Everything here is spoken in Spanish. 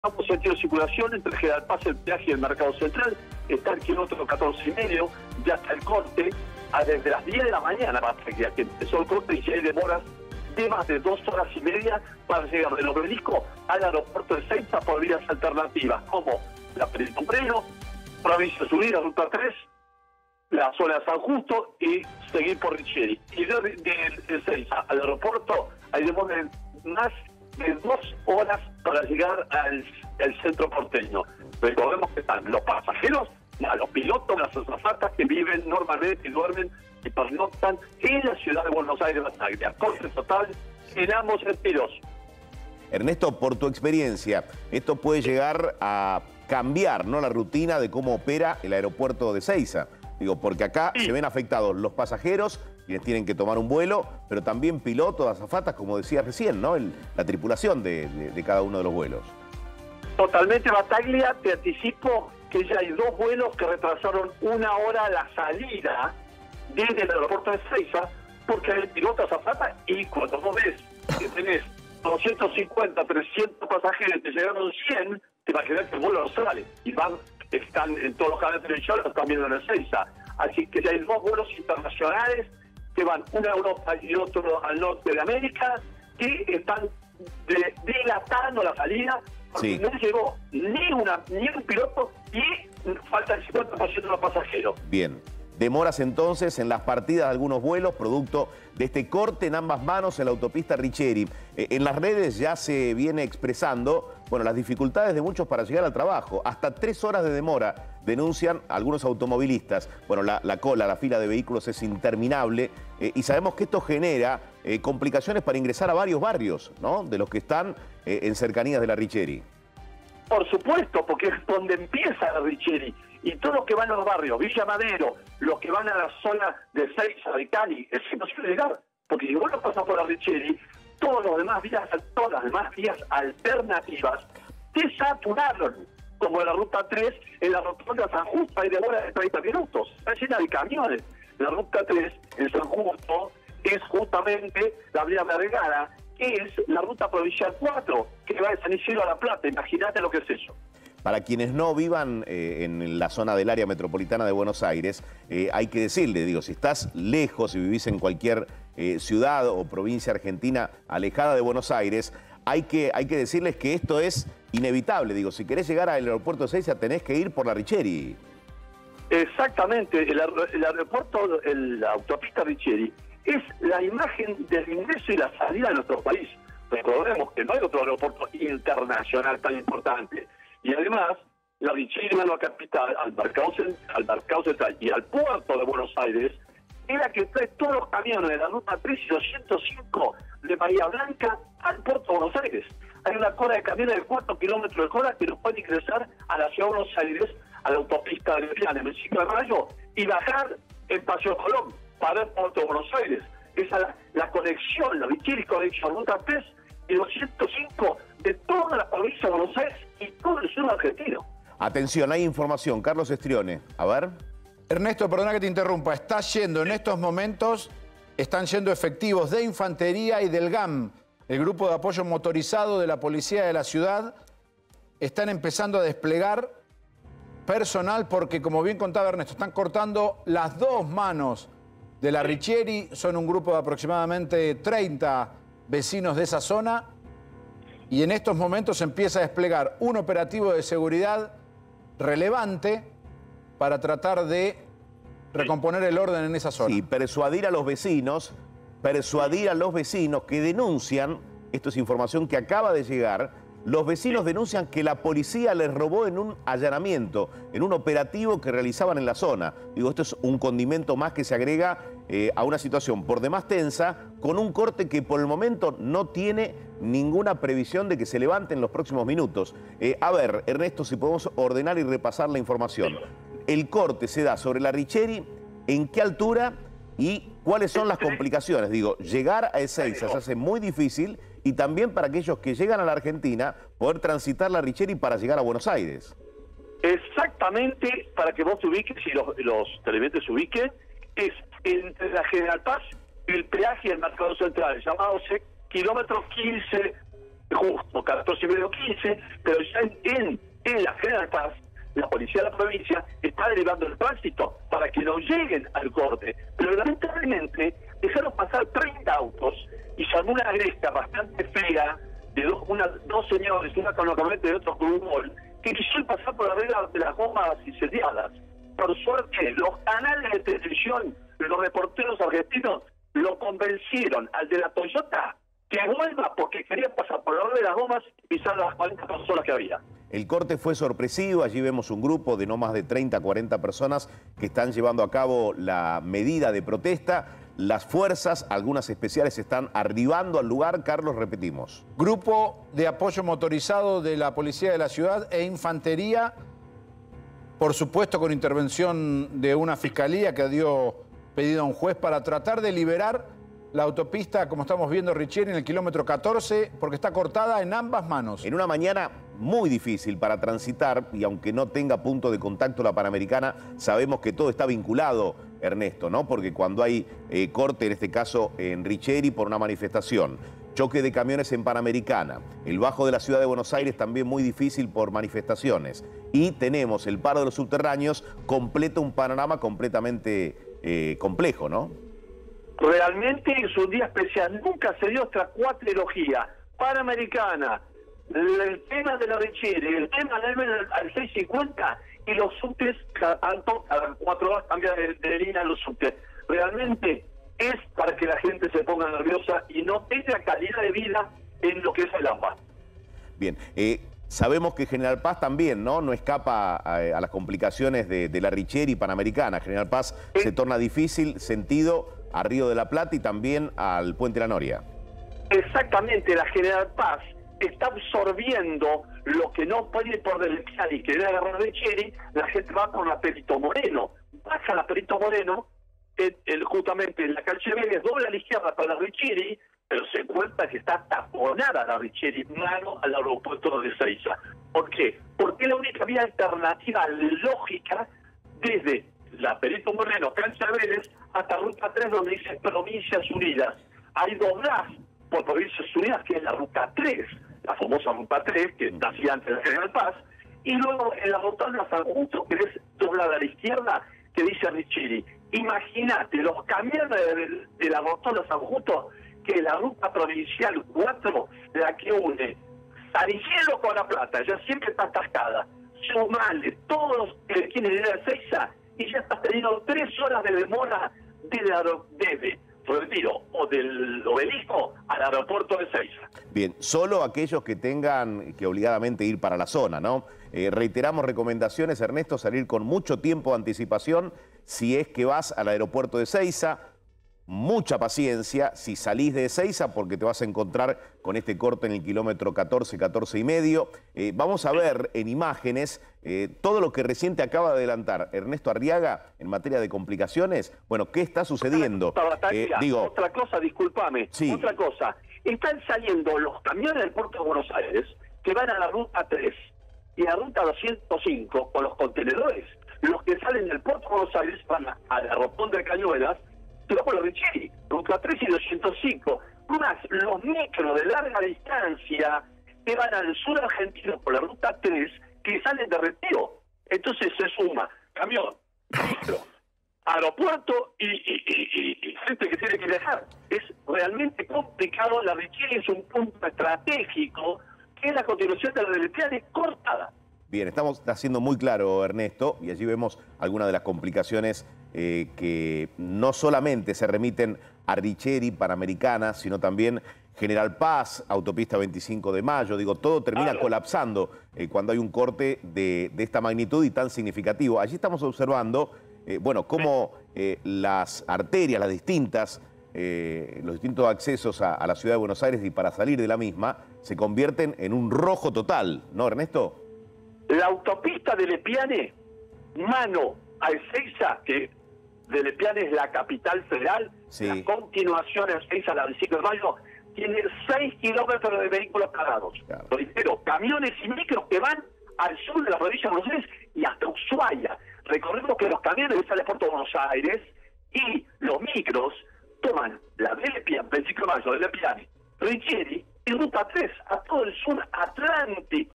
Estamos en sentido de circulación entre General Paz, el peaje y el Mercado Central. Está el kilómetro 14,5, ya está el corte. Desde las 10 de la mañana, que empezó el corte, y ya hay demoras de más de 2 horas y media para llegar del Obelisco al aeropuerto de Ezeiza por vías alternativas, como la Perito Moreno, Provincia Unida, Ruta 3, la zona de San Justo y seguir por Richeri. Y de Ezeiza al aeropuerto hay demoras de más de 2 horas para llegar al centro porteño. Recordemos que están los pasajeros, los pilotos, las azafatas que viven normalmente y duermen y pernoctan en la ciudad de Buenos Aires, Bataglia. Corte total en ambos sentidos. Ernesto, por tu experiencia, esto puede llegar a cambiar, ¿no?, la rutina de cómo opera el aeropuerto de Ezeiza. Digo, porque acá se ven afectados los pasajeros, quienes tienen que tomar un vuelo, pero también pilotos, azafatas, como decías recién, ¿no?, la tripulación de cada uno de los vuelos. Totalmente, Bataglia, te anticipo que ya hay 2 vuelos que retrasaron 1 hora la salida desde el aeropuerto de Ezeiza, porque hay pilotos azafata, y cuando vos ves que tenés 250, 300 pasajeros y te llegaron 100, te imaginas que el vuelo no sale. Y están en todos los canales de televisión, los están viendo en Ezeiza. Así que ya hay 2 vuelos internacionales que van, uno a Europa y otro al norte de América, que están dilatando la salida, porque no llegó ni un piloto y falta el 50% de los pasajeros. Bien. Demoras entonces en las partidas de algunos vuelos, producto de este corte en ambas manos en la autopista Richeri. En las redes ya se viene expresando, bueno, las dificultades de muchos para llegar al trabajo. Hasta 3 horas de demora, denuncian algunos automovilistas. Bueno, la fila de vehículos es interminable y sabemos que esto genera complicaciones para ingresar a varios barrios, ¿no?, de los que están en cercanías de la Richeri. Por supuesto, porque es donde empieza la Richeri. Y todos los que van a los barrios, Villa Madero, los que van a la zona de Ezeiza, de Cali, es imposible llegar. Porque si vos no pasas por la Richeri, todas las demás vías alternativas te saturaron. Como la Ruta 3, en la rotonda San Justo hay demora de 30 minutos. Está llena de camiones. La Ruta 3, en San Justo, es justamente la vía Vergara, que es la ruta provincial 4, que va de San Isidro a La Plata. Imagínate lo que es eso. Para quienes no vivan en la zona del área metropolitana de Buenos Aires, hay que decirle, digo, si estás lejos y vivís en cualquier ciudad o provincia argentina alejada de Buenos Aires, hay que decirles que esto es inevitable. Digo, si querés llegar al aeropuerto de Ezeiza, tenés que ir por la Richeri. Exactamente, el aeropuerto, la autopista Richeri, es la imagen del ingreso y la salida de nuestro país. Recordemos que no hay otro aeropuerto internacional tan importante. Y además, la Richeri, la capital, al Mercado Central y al puerto de Buenos Aires, es la que trae todos los camiones de la Ruta 3 y 205 de Bahía Blanca al puerto de Buenos Aires. Hay una cola de camiones de 4 kilómetros de hora que nos pueden ingresar a la ciudad de Buenos Aires, a la autopista de Viana, en el 5 de mayo, y bajar en Paseo Colón para el puerto de Buenos Aires. Esa es la conexión, la Richeri conexión, Ruta 3 y 205 de toda la provincia de Buenos Aires y todo el sur argentino. Atención, hay información. Carlos Estrione, a ver. Ernesto, perdona que te interrumpa. Está yendo en estos momentos, están yendo efectivos de infantería y del GAM, el grupo de apoyo motorizado de la policía de la ciudad. Están empezando a desplegar personal porque, como bien contaba Ernesto, están cortando las 2 manos de la Richeri. Son un grupo de aproximadamente 30 vecinos de esa zona. Y en estos momentos se empieza a desplegar un operativo de seguridad relevante para tratar de recomponer el orden en esa zona. Sí, persuadir a los vecinos que denuncian, esto es información que acaba de llegar, los vecinos denuncian que la policía les robó en un allanamiento, en un operativo que realizaban en la zona. Digo, esto es un condimento más que se agrega a una situación por demás tensa, con un corte que por el momento no tiene ninguna previsión de que se levante en los próximos minutos. A ver, Ernesto, si podemos ordenar y repasar la información. El corte se da sobre la Richeri, ¿en qué altura y cuáles son las complicaciones? Digo, llegar a Ezeiza se hace muy difícil y también para aquellos que llegan a la Argentina poder transitar la Richeri para llegar a Buenos Aires. Exactamente, para que vos te ubiques y los televidentes se ubiquen, es entre la General Paz y el peaje del Mercado Central, llamado kilómetro 15 justo 14:30, 15, pero ya en la General Paz, la policía de la provincia está derivando el tránsito para que no lleguen al corte. Pero lamentablemente dejaron pasar 30 autos y se armó una gresca bastante fea de dos señores, una con la camioneta y otro con un gol, que quisieron pasar por arriba de las gomas incendiadas. Por suerte, los canales de televisión, los reporteros argentinos, lo convencieron al de la Toyota que vuelva porque quería pasar por arriba de las gomas y pisar las 40 personas que había. El corte fue sorpresivo, allí vemos un grupo de no más de 30, 40 personas que están llevando a cabo la medida de protesta. Las fuerzas, algunas especiales, están arribando al lugar. Carlos, repetimos. Grupo de apoyo motorizado de la Policía de la Ciudad e Infantería, por supuesto con intervención de una fiscalía que dio pedido a un juez para tratar de liberar la autopista, como estamos viendo, Riccieri, en el kilómetro 14, porque está cortada en ambas manos. En una mañana muy difícil para transitar, y aunque no tenga punto de contacto la Panamericana, sabemos que todo está vinculado, Ernesto, ¿no? Porque cuando hay corte, en este caso en Riccieri, por una manifestación, choque de camiones en Panamericana, el bajo de la ciudad de Buenos Aires también muy difícil por manifestaciones, y tenemos el paro de los subterráneos, completa un panorama completamente complejo, ¿no? Realmente es un día especial. Nunca se dio esta cuatrilogía Panamericana, el tema de la Riccieri, el tema del al 650 y los subtes cada 4 horas cambian de línea los subtes. Realmente es para que la gente se ponga nerviosa y no tenga calidad de vida en lo que es el AMBA. Bien, sabemos que General Paz también no escapa a las complicaciones de la Riccieri Panamericana. General Paz se torna difícil sentido a Río de la Plata y también al Puente La Noria. Exactamente, la General Paz está absorbiendo lo que no puede ir por Del Piane y querer agarrar Riccieri. La gente va por la Perito Moreno, baja la Perito Moreno, justamente en la calle Vélez, dobla a la izquierda para la Riccieri, pero se encuentra que está taponada la Riccieri, mano al aeropuerto de Ezeiza. ¿Por qué? Porque es la única vía alternativa lógica desde la Perito Moreno, Cancha Vélez, hasta Ruta 3, donde dice Provincias Unidas. Hay doblaz por Provincias Unidas, que es la Ruta 3, la famosa Ruta 3, que nacía antes de la General Paz, y luego en la rotonda San Justo, que es doblada a la izquierda, que dice Riccieri. Imagínate, los camiones de la rotonda San Justo, que es la Ruta Provincial 4, la que une San Isidro con La Plata, ya siempre está atascada. Sumale todos los que quieren ir a Ezeiza, y ya estás teniendo 3 horas de demora desde Retiro o del Obelisco al aeropuerto de Ezeiza. Bien, solo aquellos que tengan que obligadamente ir para la zona, ¿no? Reiteramos recomendaciones, Ernesto, salir con mucho tiempo de anticipación si es que vas al aeropuerto de Ezeiza. Mucha paciencia si salís de Ezeiza porque te vas a encontrar con este corte en el kilómetro 14, 14 y medio. Vamos a ver en imágenes todo lo que recién te acaba de adelantar Ernesto Arriaga en materia de complicaciones. Bueno, ¿qué está sucediendo? Otra cosa, discúlpame, sí. Otra cosa. Están saliendo los camiones del puerto de Buenos Aires que van a la ruta 3 y a la ruta 205 con los contenedores. Los que salen del puerto de Buenos Aires van a la rotonda de Cañuelas, por la Riccieri, ruta 3 y 205, más los micros de larga distancia que van al sur argentino por la ruta 3 que salen de Retiro. Entonces se suma camión, micro, aeropuerto y gente que tiene que viajar. Es realmente complicado. La Riccieri es un punto estratégico que es la continuación de la Del Piane cortada. Bien, estamos haciendo muy claro, Ernesto, y allí vemos algunas de las complicaciones que no solamente se remiten a Riccieri, Panamericana, sino también General Paz, Autopista 25 de Mayo. Digo, todo termina colapsando cuando hay un corte de esta magnitud y tan significativo. Allí estamos observando, bueno, cómo las arterias, los distintos accesos a la ciudad de Buenos Aires y para salir de la misma, se convierten en un rojo total, ¿no, Ernesto? La autopista de Lepiane, mano a Ezeiza, que de Lepiane es la capital federal, sí. La continuación a Ezeiza, la del 5 de mayo, tiene 6 kilómetros de vehículos parados. Claro. Pero camiones y micros que van al sur de la provincia de Buenos Aires y hasta Ushuaia. Recordemos que los camiones salen por todo Buenos Aires y los micros toman la de Lepiane, 25 de mayo de Lepiane, Riccieri, y Ruta 3, a todo el sur atlántico.